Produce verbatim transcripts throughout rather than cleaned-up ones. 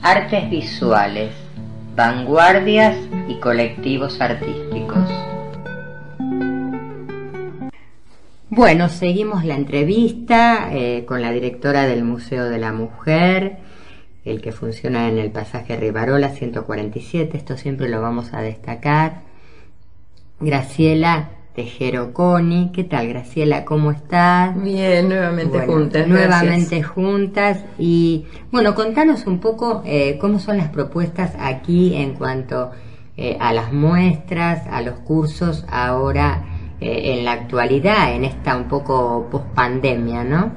artes visuales, vanguardias y colectivos artísticos. Bueno, seguimos la entrevista eh, con la directora del Museo de la Mujer, el que funciona en el pasaje Rivarola ciento cuarenta y siete, esto siempre lo vamos a destacar. Graciela Tejero Coni. ¿Qué tal, Graciela? ¿Cómo estás? Bien, nuevamente bueno, juntas. Nuevamente gracias. juntas. Y bueno, contanos un poco eh, cómo son las propuestas aquí en cuanto eh, a las muestras, a los cursos ahora eh, en la actualidad, en esta un poco pospandemia, ¿no?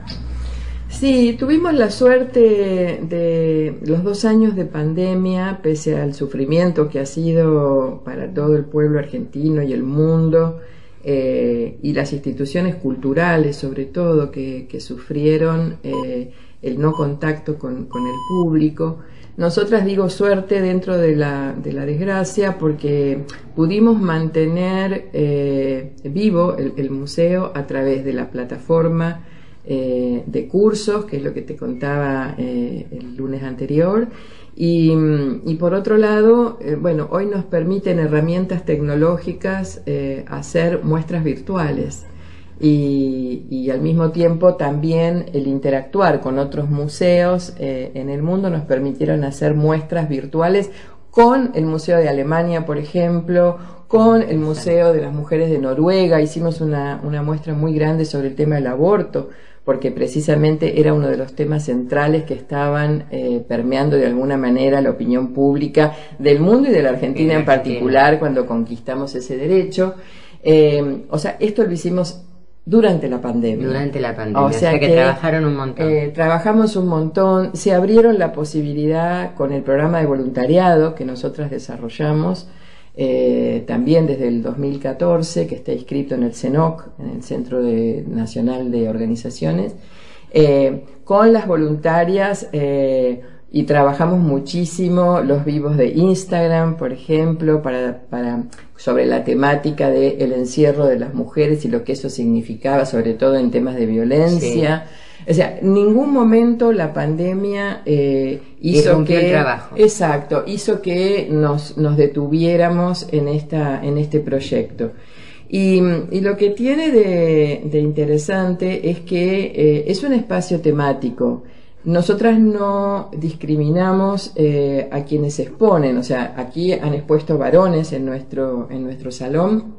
Sí, tuvimos la suerte de los dos años de pandemia, pese al sufrimiento que ha sido para todo el pueblo argentino y el mundo, eh, y las instituciones culturales sobre todo que, que sufrieron eh, el no contacto con, con el público. Nosotras digo suerte dentro de la, de la desgracia porque pudimos mantener eh, vivo el, el museo a través de la plataforma Eh, de cursos, que es lo que te contaba eh, el lunes anterior, y, y por otro lado, eh, bueno, hoy nos permiten herramientas tecnológicas eh, hacer muestras virtuales y, y al mismo tiempo también el interactuar con otros museos eh, en el mundo nos permitieron hacer muestras virtuales con el Museo de Alemania, por ejemplo, con el Museo de las Mujeres de Noruega. Hicimos una, una muestra muy grande sobre el tema del aborto, porque precisamente era uno de los temas centrales que estaban eh, permeando de alguna manera la opinión pública del mundo y de la Argentina en particular cuando conquistamos ese derecho. Eh, o sea, esto lo hicimos durante la pandemia. Durante la pandemia, o sea, o sea que, que trabajaron un montón. Eh, trabajamos un montón, se abrieron la posibilidad con el programa de voluntariado que nosotras desarrollamos, eh, también desde el dos mil catorce, que está inscrito en el CENOC, en el Centro de, Nacional de Organizaciones, eh, con las voluntarias, eh, y trabajamos muchísimo los vivos de Instagram, por ejemplo, para, para sobre la temática del encierro de las mujeres y lo que eso significaba, sobre todo en temas de violencia. Sí. O sea, en ningún momento la pandemia eh, hizo que el trabajo. Exacto, hizo que nos, nos detuviéramos en esta, en este proyecto. Y, y lo que tiene de, de interesante es que eh, es un espacio temático. Nosotras no discriminamos eh, a quienes exponen, o sea, aquí han expuesto varones en nuestro, en nuestro salón,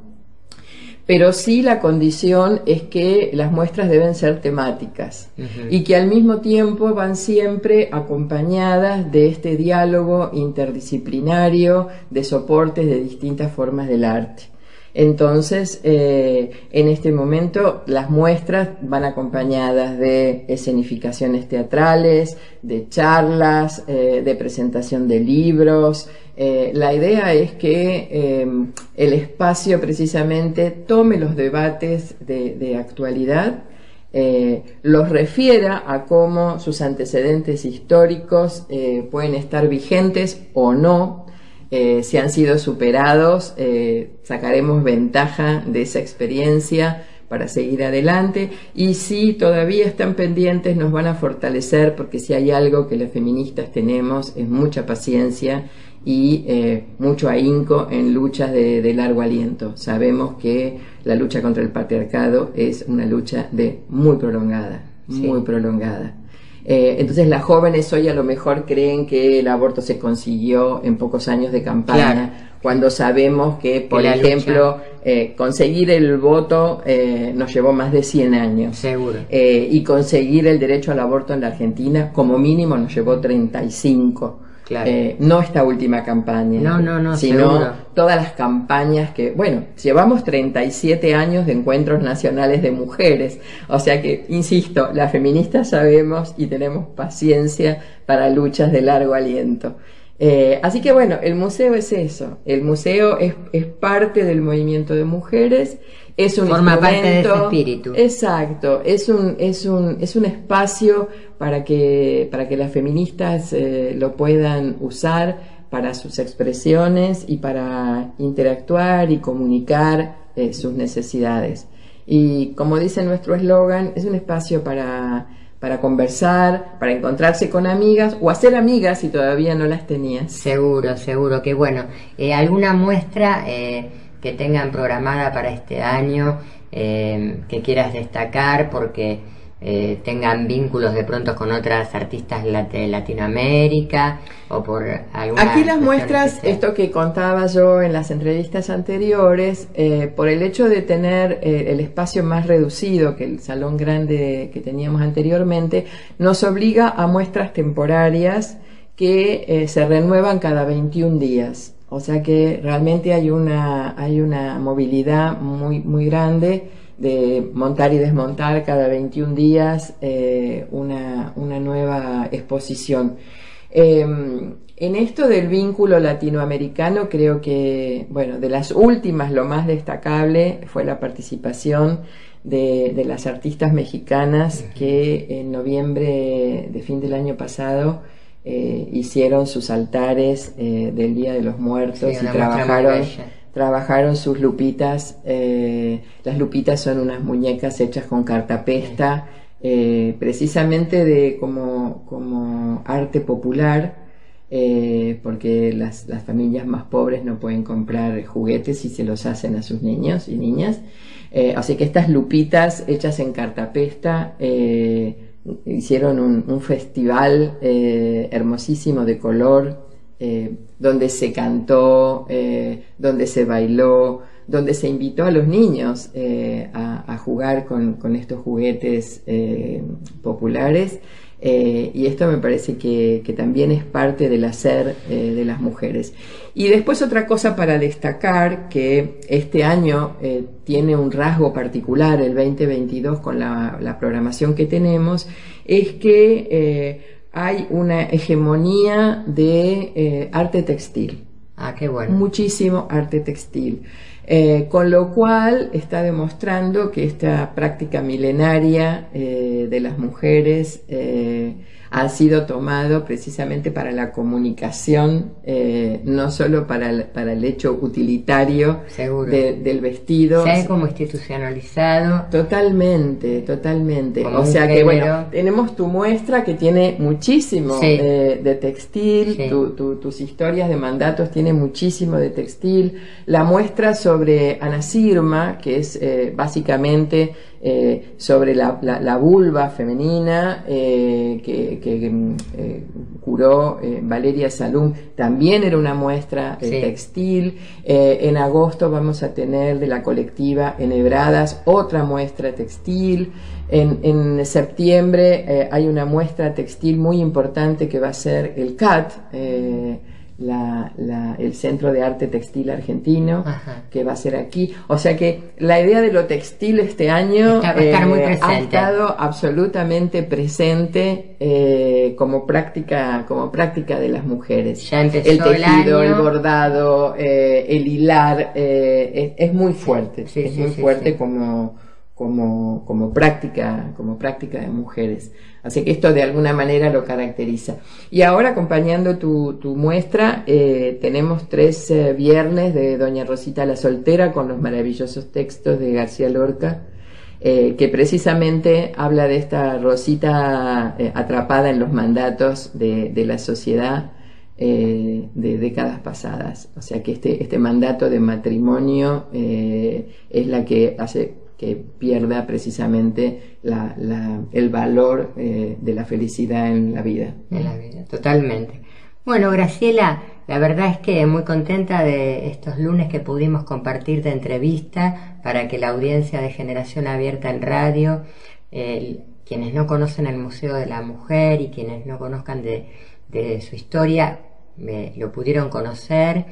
pero sí la condición es que las muestras deben ser temáticas uh-huh. y que al mismo tiempo van siempre acompañadas de este diálogo interdisciplinario de soportes de distintas formas del arte. Entonces, eh, en este momento las muestras van acompañadas de escenificaciones teatrales, de charlas, eh, de presentación de libros. Eh, la idea es que eh, el espacio precisamente tome los debates de, de actualidad, eh, los refiera a cómo sus antecedentes históricos eh, pueden estar vigentes o no. Eh, si han sido superados, eh, sacaremos ventaja de esa experiencia para seguir adelante, y si todavía están pendientes nos van a fortalecer, porque si hay algo que las feministas tenemos es mucha paciencia y eh, mucho ahínco en luchas de, de largo aliento. Sabemos que la lucha contra el patriarcado es una lucha de muy prolongada, sí. muy prolongada. Eh, entonces las jóvenes hoy a lo mejor creen que el aborto se consiguió en pocos años de campaña, claro. cuando sabemos que, por ejemplo, eh, conseguir el voto eh, nos llevó más de cien años. Seguro. Eh, y conseguir el derecho al aborto en la Argentina, como mínimo, nos llevó treinta y cinco. Claro. Eh, no esta última campaña, no, no, no, sino seguro. Todas las campañas que, bueno, llevamos treinta y siete años de encuentros nacionales de mujeres, o sea que, insisto, las feministas sabemos y tenemos paciencia para luchas de largo aliento. Eh, así que bueno, el museo es eso, el museo es, es parte del movimiento de mujeres, es un forma instrumento, parte de ese espíritu. Exacto, es un, es un, es un espacio para que, para que las feministas eh, lo puedan usar para sus expresiones y para interactuar y comunicar eh, sus necesidades. Y como dice nuestro eslogan, es un espacio para, para conversar, para encontrarse con amigas o hacer amigas si todavía no las tenías. Seguro, seguro que bueno, eh, alguna muestra eh, que tengan programada para este año, eh, que quieras destacar porque eh, tengan vínculos de pronto con otras artistas de Latinoamérica o por alguna. Aquí las muestras, especial. Esto que contaba yo en las entrevistas anteriores, eh, por el hecho de tener eh, el espacio más reducido que el salón grande que teníamos anteriormente, nos obliga a muestras temporarias que eh, se renuevan cada veintiún días. O sea que realmente hay una, hay una movilidad muy, muy grande de montar y desmontar cada veintiún días eh, una, una nueva exposición. Eh, en esto del vínculo latinoamericano, creo que, bueno, de las últimas, lo más destacable fue la participación de, de las artistas mexicanas que en noviembre de fin del año pasado eh, hicieron sus altares eh, del Día de los Muertos, sí, y trabajaron trabajaron sus lupitas. Eh, las lupitas son unas muñecas hechas con cartapesta, eh, precisamente de como, como arte popular, eh, porque las, las familias más pobres no pueden comprar juguetes y se los hacen a sus niños y niñas. Eh, así que estas lupitas hechas en cartapesta eh, hicieron un, un festival eh, hermosísimo de color, Eh, donde se cantó, eh, donde se bailó, donde se invitó a los niños eh, a, a jugar con, con estos juguetes eh, populares, eh, y esto me parece que, que también es parte del hacer eh, de las mujeres. Y después otra cosa para destacar, que este año eh, tiene un rasgo particular, el veinte veintidós, con la, la programación que tenemos, es que eh, hay una hegemonía de eh, arte textil. Ah, qué bueno. Muchísimo arte textil. Eh, con lo cual está demostrando que esta práctica milenaria eh, de las mujeres eh, ha sido tomado precisamente para la comunicación, eh, no solo para el, para el hecho utilitario de, del vestido. Se ha como institucionalizado. Totalmente, totalmente. Como o sea que, género. bueno, tenemos tu muestra que tiene muchísimo sí. eh, de textil, sí. tu, tu, tus historias de mandatos tienen muchísimo de textil. La muestra sobre Ana Sirma, que es eh, básicamente eh, sobre la, la, la vulva femenina eh, que, que eh, curó eh, Valeria Salum, también era una muestra eh, sí. textil. Eh, en agosto vamos a tener de la colectiva Enhebradas otra muestra textil. En, en septiembre eh, hay una muestra textil muy importante que va a ser el C A T, eh, La, la, el Centro de Arte Textil Argentino, Ajá. que va a ser aquí. O sea que la idea de lo textil este año Está, va a estar eh, muy ha estado absolutamente presente eh, como práctica como práctica de las mujeres. Ya empezó el tejido, el, el año. bordado, eh, el hilar, eh, es, es muy fuerte, sí, es sí, muy sí, fuerte sí. como como como práctica como práctica de mujeres. Así que esto de alguna manera lo caracteriza. Y ahora, acompañando tu, tu muestra, eh, tenemos tres eh, viernes de Doña Rosita la Soltera con los maravillosos textos de García Lorca, eh, que precisamente habla de esta Rosita eh, atrapada en los mandatos de, de la sociedad eh, de décadas pasadas. O sea que este, este mandato de matrimonio eh, es la que hace que pierda precisamente la, la, el valor eh, de la felicidad en la vida. En la vida, totalmente. Bueno, Graciela, la verdad es que muy contenta de estos lunes que pudimos compartir de entrevista para que la audiencia de Generación Abierta en Radio, eh, quienes no conocen el Museo de la Mujer y quienes no conozcan de, de su historia, eh, lo pudieron conocer.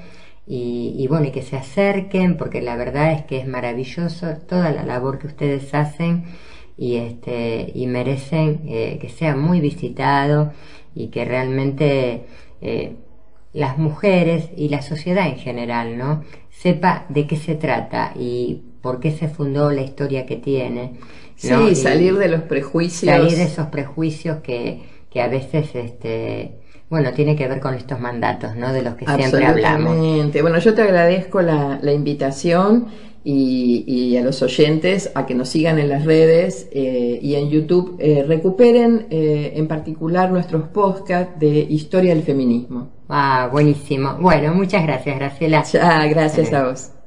Y, y bueno, y que se acerquen, porque la verdad es que es maravilloso toda la labor que ustedes hacen y este y merecen eh, que sea muy visitado y que realmente eh, las mujeres y la sociedad en general, ¿no?, sepa de qué se trata y por qué se fundó la historia que tiene, ¿no? Sí, y salir de los prejuicios. Salir de esos prejuicios que, que a veces este bueno, tiene que ver con estos mandatos, ¿no?, de los que siempre hablamos. Absolutamente. Bueno, yo te agradezco la, la invitación y, y a los oyentes a que nos sigan en las redes eh, y en YouTube. Eh, recuperen eh, en particular nuestros podcasts de Historia del Feminismo. Ah, buenísimo. Bueno, muchas gracias, Graciela. Ya, gracias a vos.